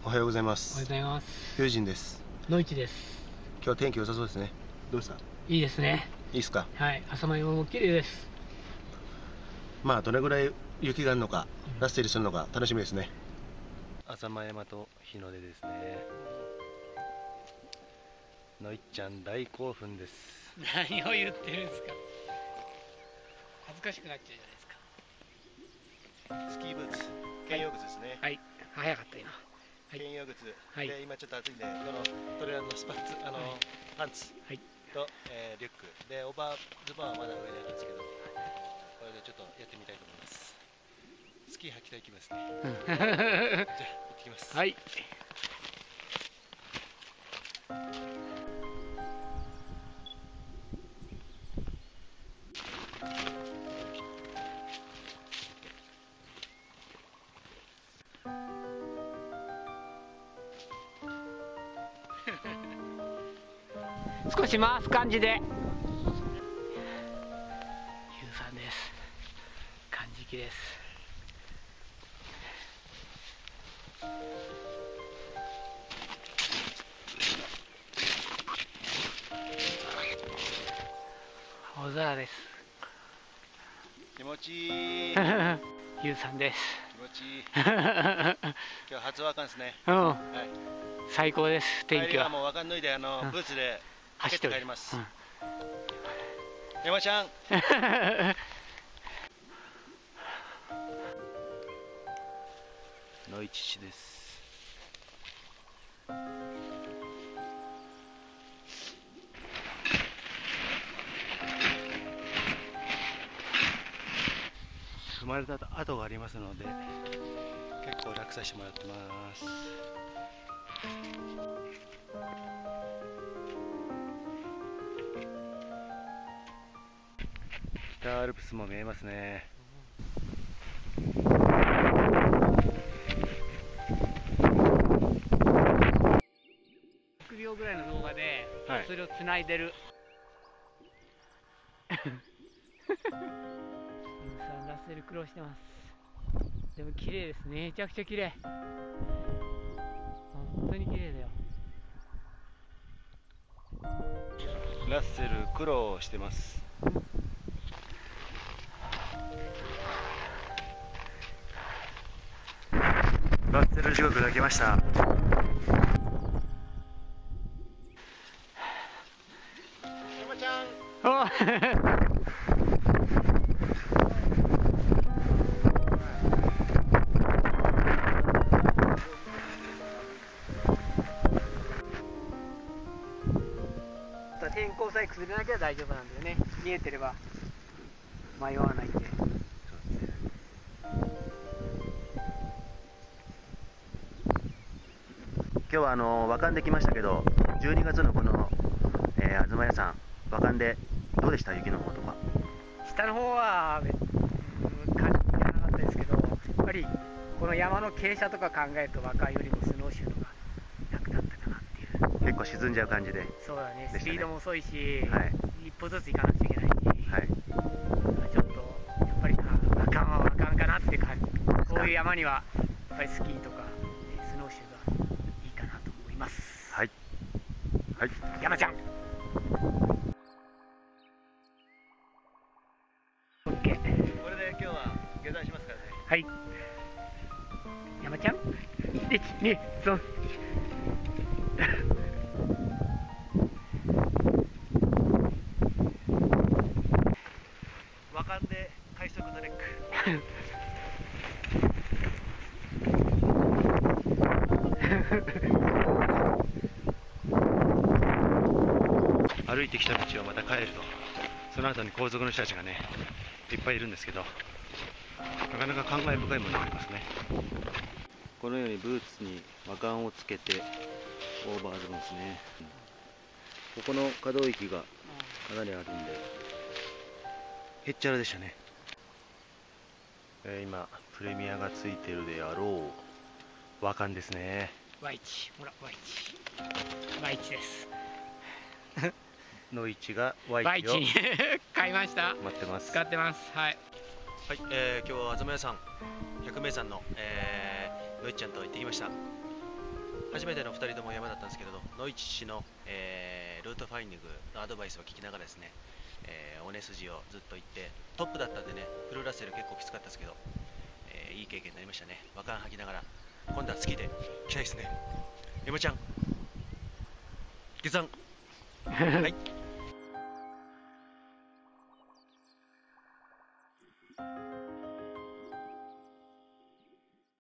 おはようございます。 おはようございます。 友人です。 野市です。 今日天気良さそうですね。どうですか？ いいですね。 いいですか？ はい、朝間山も綺麗です。 まあどれぐらい雪があるのか、ラッセルするのか楽しみですね。浅間山と日の出ですね。のいっちゃん大興奮です。 何を言ってるんですか。恥ずかしくなっちゃうじゃないですか。 スキーブーツ、兼用靴ですね。 はい、早かった今。 兼用靴、 はい、 で今ちょっと暑いんで、このトレランのスパッツ、パンツ、 はい、 と、リュックでオーバーズボンはまだ上にあるんですけど、これでちょっとやってみたいと思います。スキー履きたい気分ですね。じゃあ行ってきます。 はい。少し回す感じで。ゆうさんです。漢字記です。青空です。 気持ちいい。 ゆうさんです。 気持ちいい。今日初ワカンですね。 うん。 はい。 最高です。天気は。 もうワカン脱いでブーツで走って帰ります。山ちゃん。野市市です。踏まれた跡がありますので、結構楽させてもらってます。北アルプスも見えますね。 6秒ぐらいの動画で、 はい、 それをつないでる。ラッセル苦労してます。でも綺麗ですね。めちゃくちゃ綺麗。本当に綺麗だよ。 ラッセル苦労してます。ラッセル地獄が来ました。山ちゃん。 天候さえ崩れなきゃ大丈夫なんだよね。見えてれば迷わないんで。 今日は和感できましたけど、12月のこの、東屋さん、和感でどうでした？雪の方とか。 下の方は感じなかったですけど、やっぱりこの山の傾斜とか考えると和感よりもスノーシューのが楽だったかなっていう。 結構沈んじゃう感じで。 そうだね、スピードも遅いし、 はい、 一歩ずつ行かなくちゃいけないし、 はい、 ちょっとやっぱり和感は和感かなって感じ。こういう山にはやっぱりスキーとかスノーシューがいいかなと思います。 はい、はい、 山ちゃん。オッケー。 これで今日は下山しますからね。 はい。山ちゃん。1、2、3。 和感で快速ドレック。歩いてきた道をまた帰ると、その後に後続の人たちがね、いっぱいいるんですけど、なかなか感慨深いものがありますね。このようにブーツに和感をつけてオーバーズボンですね。ここの可動域がかなりあるんで、へっちゃらでしたね。今プレミアがついてるであろう和感ですね。 Y1、ほら Y1 です。 の位置が Y1 をに買いました。 待ってます。 使ってます。はい。 はい、今日は東屋さん100名さんの、のいっちゃんと行ってきました。 初めての2人とも山だったんですけれど、野市氏の、ルートファインディングのアドバイスを聞きながらですね、尾根筋をずっと行って、トップだったんでね、フルラッセル結構きつかったですけど、いい経験になりましたね。和感吐きながら、今度は好きで行きたいですね。エモちゃん、下山。はい。